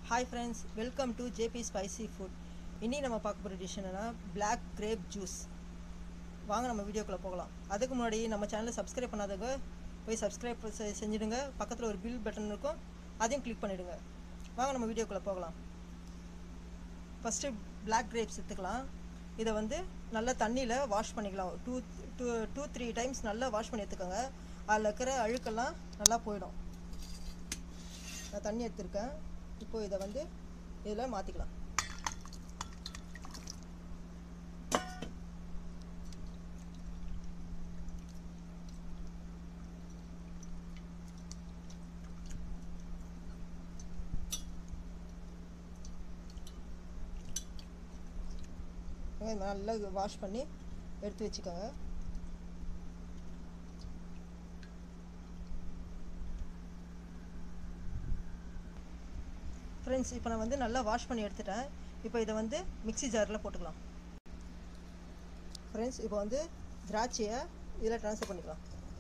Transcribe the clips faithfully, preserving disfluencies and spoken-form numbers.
Hi friends, welcome to JP spicy food. இனி நம்ம பார்க்க போகிற டிஷ் என்னென்னா பிளாக் கிரேப் ஜூஸ். வாங்க நம்ம வீடியோக்குள்ளே போகலாம். அதுக்கு முன்னாடி நம்ம சேனலை சப்ஸ்கிரைப் பண்ணாதவங்க போய் சப்ஸ்கிரைப் செஞ்சுடுங்க. பக்கத்தில் ஒரு பில் பட்டன் இருக்கும், அதையும் கிளிக் பண்ணிவிடுங்க. வாங்க நம்ம வீடியோக்குள்ளே போகலாம். ஃபஸ்ட்டு பிளாக் கிரேப்ஸ் எடுத்துக்கலாம். இதை வந்து நல்லா தண்ணியில் வாஷ் பண்ணிக்கலாம். Two two two three times நல்லா வாஷ் பண்ணி எடுத்துக்கோங்க. அதில் இருக்கிற அழுக்கெல்லாம் நல்லா போயிடும். நான் தண்ணி எடுத்துருக்கேன். இப்போது இதை வந்து இதில் மாற்றிக்கலாம். நல்லா வாஷ் பண்ணி எடுத்து வச்சுக்கோங்க. ஃப்ரெண்ட்ஸ், இப்போ நான் வந்து நல்லா வாஷ் பண்ணி எடுத்துட்டேன். இப்போ இதை வந்து மிக்ஸி ஜாரில் போட்டுக்கலாம். ஃப்ரெண்ட்ஸ், இப்போ வந்து திராட்சையை இதில் ட்ரான்ஸ்ஃபர் பண்ணிக்கலாம்.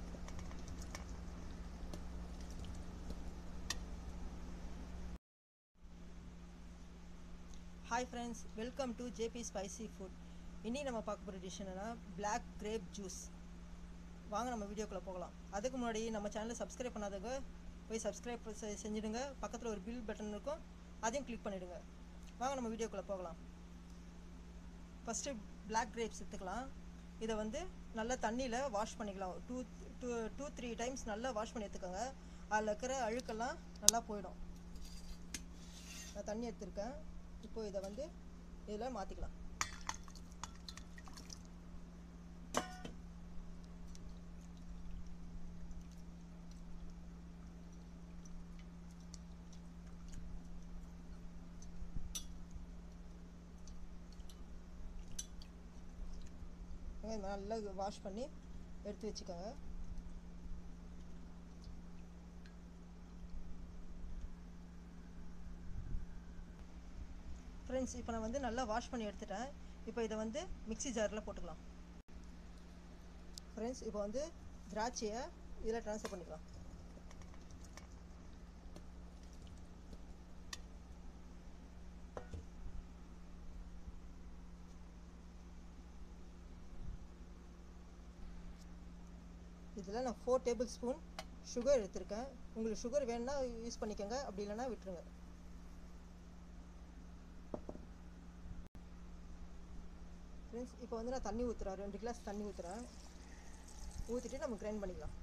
Hi friends, welcome to JP spicy food. இனி நம்ம பார்க்க போகிற டிஷ் என்னென்னா பிளாக் கிரேப் ஜூஸ். வாங்க நம்ம வீடியோக்குள்ளே போகலாம். அதுக்கு முன்னாடி நம்ம சேனலை சப்ஸ்கிரைப் பண்ணாதவங்க போய் சப்ஸ்கிரைப் செஞ்சுடுங்க. பக்கத்தில் ஒரு பில் பட்டன் இருக்கும், அதையும் கிளிக் பண்ணிவிடுங்க. வாங்க நம்ம வீடியோக்குள்ளே போகலாம். ஃபஸ்ட்டு பிளாக் கிரேப்ஸ் எடுத்துக்கலாம். இதை வந்து நல்லா தண்ணியில் வாஷ் பண்ணிக்கலாம். Two two two three times நல்லா வாஷ் பண்ணி எடுத்துக்கோங்க. அதில் இருக்கிற அழுக்கெல்லாம் நல்லா போயிடும். நான் தண்ணி எடுத்துருக்கேன். இப்போது இதை வந்து இதில் மாற்றிக்கலாம். நல்லா வாஷ் பண்ணி எடுத்து வச்சுக்கோங்க. ஃப்ரெண்ட்ஸ், இப்போ நான் வந்து நல்லா வாஷ் பண்ணி எடுத்துட்டேன். இப்போ இதை வந்து மிக்ஸி ஜாரில் போட்டுக்கலாம். ஃப்ரெண்ட்ஸ், இப்போ வந்து திராட்சையை இதில் ட்ரான்ஸ்ஃபர் பண்ணிக்கலாம். இதில் நான் ஃபோர் டேபிள் ஸ்பூன் சுகர் எடுத்திருக்கேன். உங்களுக்கு சுகர் வேணுன்னா யூஸ் பண்ணிக்கோங்க, அப்படி இல்லைன்னா விட்டுருங்க. ஃப்ரெண்ட்ஸ், இப்போ வந்து நான் தண்ணி ஊற்றுறேன். ரெண்டு கிளாஸ் தண்ணி ஊற்றுறேன். ஊற்றிட்டு நம்ம கிரைண்ட் பண்ணிக்கலாம்.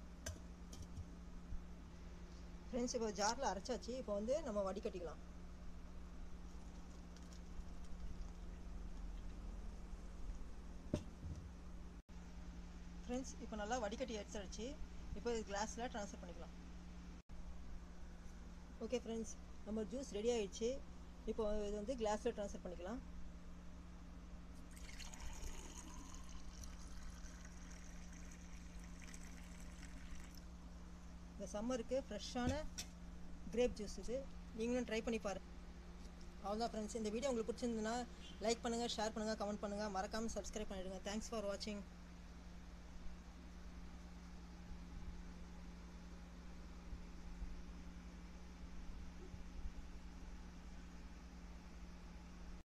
ஃப்ரெண்ட்ஸ், இப்போ ஜாரில் அரைச்சாச்சு. இப்போ வந்து நம்ம வடிகட்டிக்கலாம். ஃப்ரெண்ட்ஸ், இப்போ நல்லா வடிகட்டி எடுத்துடுச்சு. இப்போ இது கிளாஸில் ட்ரான்ஸ்ஃபர் பண்ணிக்கலாம். ஓகே ஃப்ரெண்ட்ஸ், நம்ம ஜூஸ் ரெடி ஆகிடுச்சு. இப்போ இது வந்து கிளாஸில் ட்ரான்ஸ்ஃபர் பண்ணிக்கலாம். இந்த சம்மருக்கு ஃப்ரெஷ்ஷான கிரேப் ஜூஸ் இது. நீங்களும் ட்ரை பண்ணி பாருங்கள். அவ்வளோதான் ஃப்ரெண்ட்ஸ், இந்த வீடியோ உங்களுக்கு பிடிச்சிருந்துன்னா லைக் பண்ணுங்கள், ஷேர் பண்ணுங்கள், கமெண்ட் பண்ணுங்கள். மறக்காமல் சப்ஸ்கிரைப் பண்ணிவிடுங்க. தேங்க்ஸ் ஃபார் வாட்சிங்.